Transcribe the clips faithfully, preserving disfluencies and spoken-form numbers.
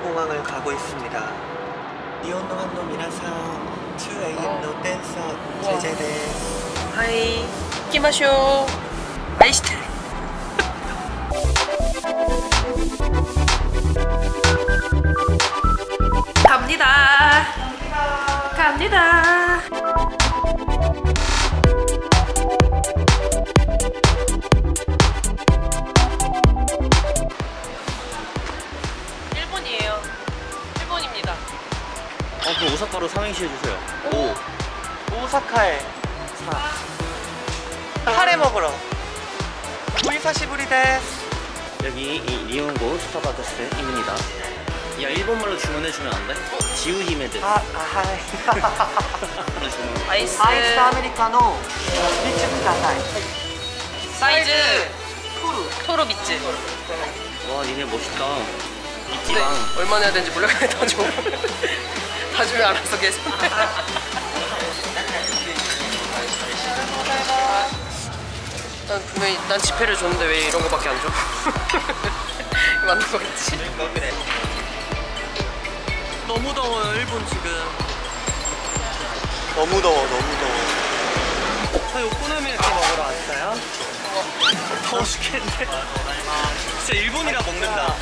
공항을 가고 있습니다. 니혼노한 놈이라서 투 에이엠 노 댄서 제제데. 하이, 이키마쇼. 아이시테. 갑니다. 갑니다. 일본이에요. 일본입니다. 어, 그 오사카로 삼행시 해주세요. 오. 오사카에 사. 카레 먹으러. 오이사시부리 데스. 여기 이 니혼고 스타바크스입니다. 야, 일본말로 주문해주면 안 돼? 지우히메드. 아, 아하이. 아이스. 아이스 아메리카노. 미츠 쿠다사이. 사이즈. 토루. 토로 미츠. 와, 니네 멋있다. 네, 이끼랑. 얼마나 해야 되는지 몰라요. 다 줘. 다 주면 알아서 계속. 난 분명히 난 지폐를 줬는데 왜 이런 거밖에 안 줘? 맞는 거겠지? 너무 더워요, 일본 지금. 너무 더워, 너무 더워. 저희 오코노미야키 먹으러 왔어요. 더워 죽겠는데. 진짜 일본이라 먹는다.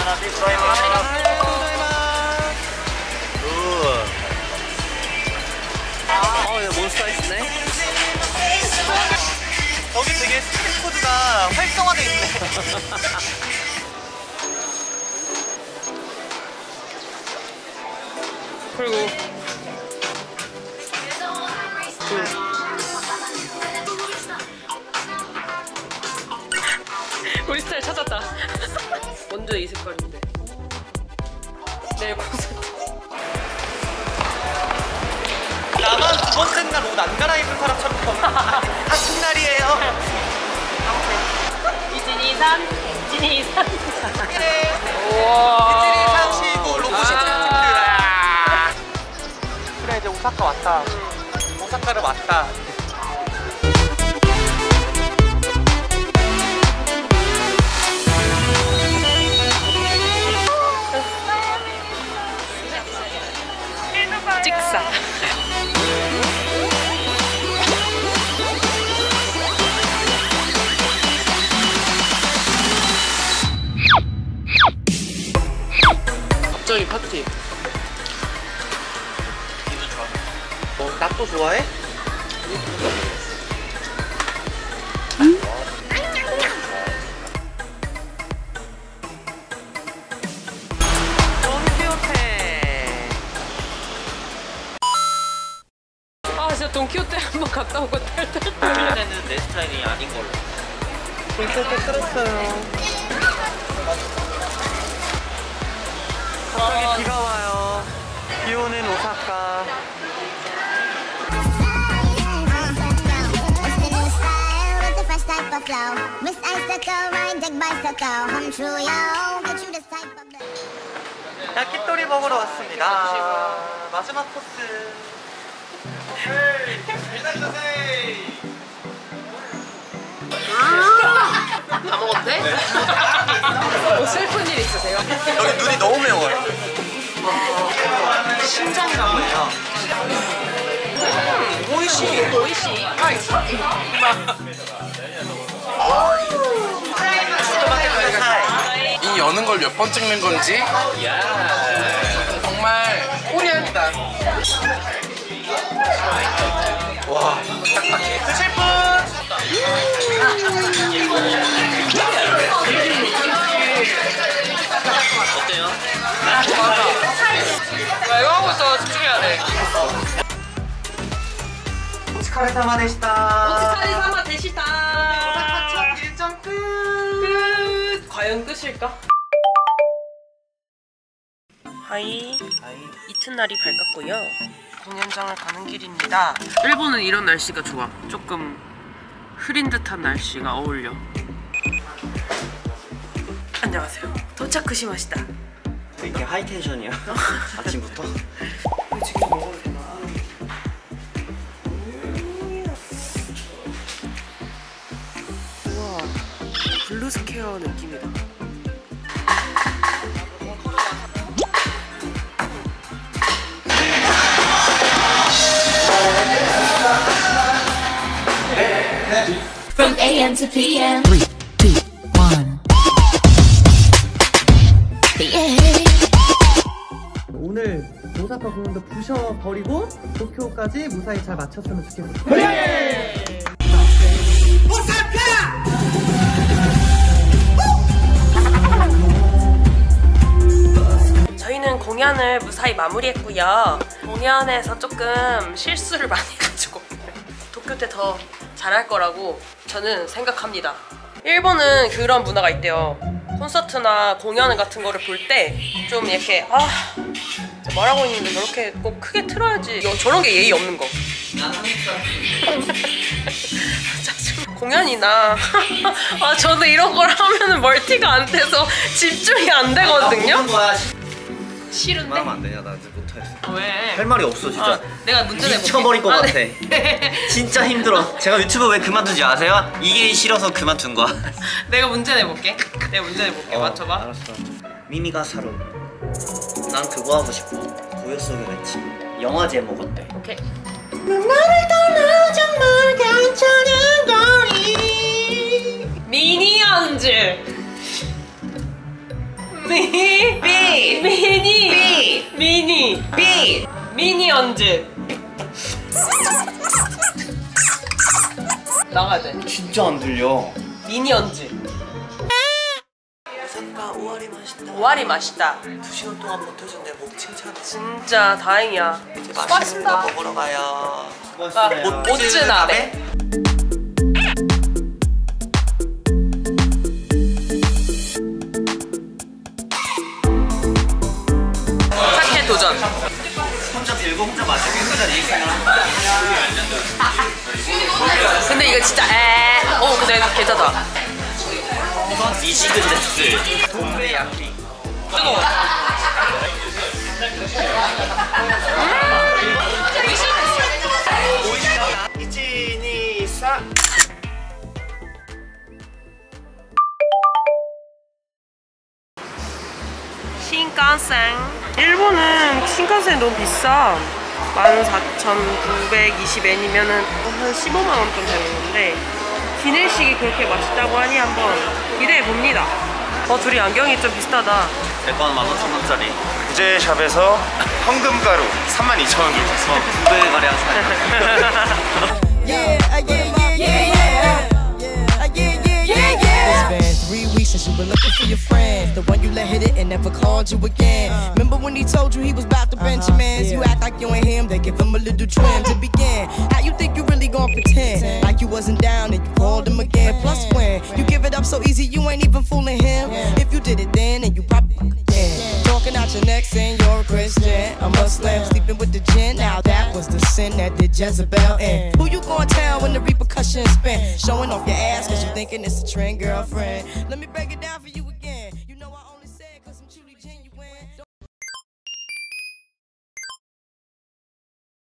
어, 이거 몬스타이스네? 여기 되게 스트리트푸드가 활성화돼 있네. 그리고 우리 스타일 찾았다. 먼저 이 색깔인데. 내일 콘서트. 나만 두 번째 날 옷 안 갈아입은 사람처럼 걷는 같은 날이에요. 이진이산, 이진이산. 그래. 우와. 이치리 상시고 로봇이 아 그래, 이제 오사카 왔다. 오사카를 왔다. 찍사. 갑자기 파티. 기분 좋아. 어, 낙도 좋아해? 아, 진짜 돈키호테 한번 갔다 오고 탈탈. 이번에는 내 스타일이 아닌 걸로. 돈키호테 끌었어요. 갑자기 비가 와요. 비 오는 오사카. 야끼토리 먹으러 왔습니다. 마지막 코스. 다 먹었대? 뭐 슬픈 일 있으세요? 여기 눈이 너무 매워요. 심장감이에요. 오이시, 오이시. 이 여는 걸 몇 번 찍는 건지 정말 꼬리한다. 와. 드실 분? 어때요? 나 이거 하고 있어. 집중해야 돼. 오츠카레사마 데시타. 오츠카레 사마 데시타. 오사카 첫 일정 끝. 끝. 과연 끝일까? 하이. 하이. 이튿날이 밝았고요. 공연장을 가는 길입니다. 일본은 이런 날씨가 좋아. 조금 흐린 듯한 날씨가 어울려. 안녕하세요. 도착하시마시다. 왜 이렇게 하이텐션이야? 아침부터? 지금 먹어도 되나? 우와, 블루스퀘어 느낌이다. A M to P M. three, two, one. Yeah. 오늘 오사카 공원도 부셔버리고 도쿄까지 무사히 잘 마쳤으면 좋겠어요. 저희는 공연을 무사히 마무리했고요. 공연에서 조금 실수를 많이 해가지고 도쿄 때 더 잘할 거라고 저는 생각합니다. 일본은 그런 문화가 있대요. 콘서트나 공연 같은 거를 볼 때 좀 이렇게 아 말하고 있는데 저렇게 꼭 크게 틀어야지. 여, 저런 게 예의 없는 거. 짜증. 공연이나 아 저도 이런 걸 하면은 멀티가 안 돼서 집중이 안 되거든요. 싫은데? 말하면 안 되냐? 나 이제 못하겠어. 왜? 할 말이 없어 진짜. 아, 내가 문제 내볼게. 미쳐버릴 것 아, 같아. 네. 진짜 힘들어. 제가 유튜브 왜 그만둔지 아세요? 이게 싫어서 그만둔 거야. 내가 문제 내볼게. 내가 문제 내볼게. 어, 맞춰봐. 알았어. 미미가 사루. 난 그거 하고 싶어. 고요 속의 외침. 영화 제목 어때? 오케이. 나를 떠나 정말 괜찮은 거니. 미니언즈. 미. 비. 미니. 비. 미니. 비. 미니언즈. 나가야 돼. 진짜 안 들려. 미니언즈. 오사카 오와리 맛있다. 오와리 맛있다. 두 시간 동안 버텨준 내 목 칭찬해. 진짜 다행이야. 맛있는 거 먹으러 가요. 아, 모츠나베. 사케 도전. 혼자 들고 혼자 마시고 혼자 얘기하면. 근데 이거 진짜 에. 어 근데 괜찮다. 미시근 데스. 돈베야키. 뜨거워. 신칸센. 일본은 신칸센 너무 비싸. 만 사천구백이십 엔이면은 한 십오만 원 좀 되는 건데 기내식이 그렇게 맛있다고 하니 한번 기대해 봅니다. 어 둘이 안경이 좀 비슷하다. 백원 만 오천 원짜리. 구제샵에서 현금가루 삼만 이천 원 주고 샀어. 두 배 가량 사. Yeah, uh, yeah, yeah, yeah, yeah. Uh, yeah, yeah, yeah, yeah. It's been three weeks since you were looking for your friend, the one you let hit it and never called you again. Remember when he told you he was about to Benjamins? You act like you ain't him, they give him a little trim to begin. How you think you really gon' pretend like you wasn't down and you called him again? Plus when you give it up so easy, you ain't even fooling him. If you did it then, and you probably again. Talking out your neck saying you're a Christian, a Muslim, sleeping with the jinn. Now that was the sin that did Jezebel in. Who you gonna tell when the repercussions spin? Showing off your ass cause you thinking it's a trend, girlfriend. Let me break it down.